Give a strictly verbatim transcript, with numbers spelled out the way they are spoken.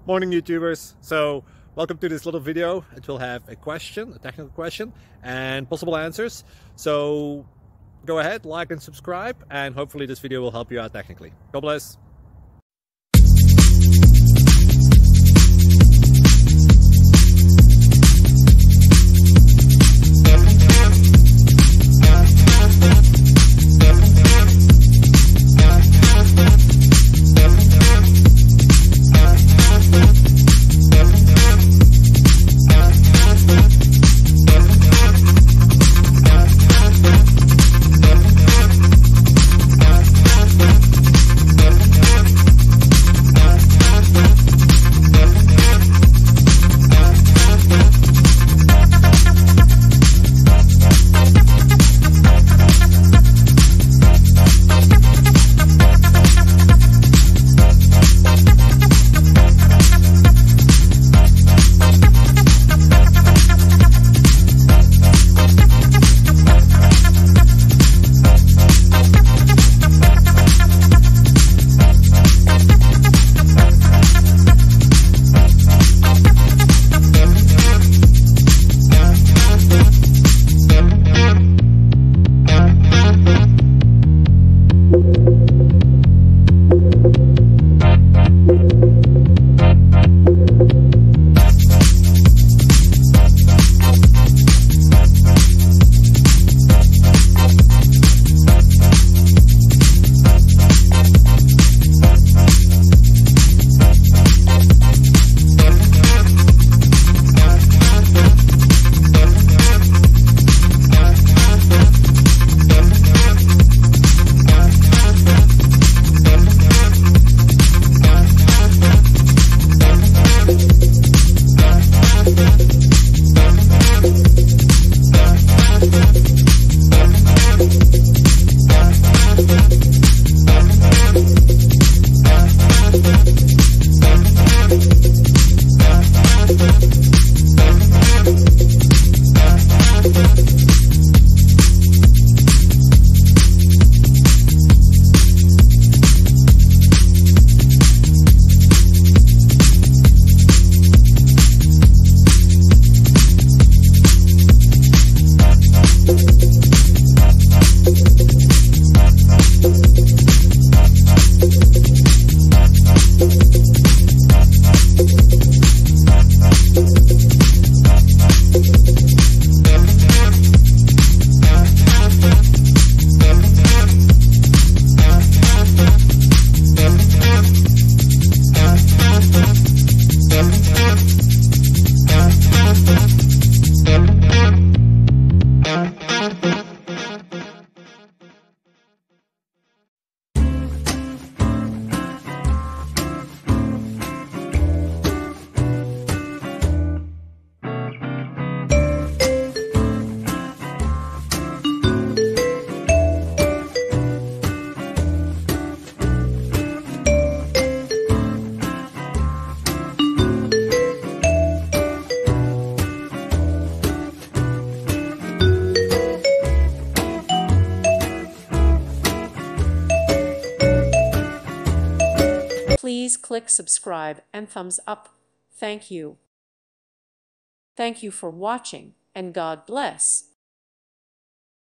Morning YouTubers. So welcome to this little video. It will have a question, a technical question, and possible answers. So go ahead, like and subscribe, and hopefully this video will help you out technically. God bless. Please click subscribe and thumbs up. Thank you. Thank you for watching, and God bless.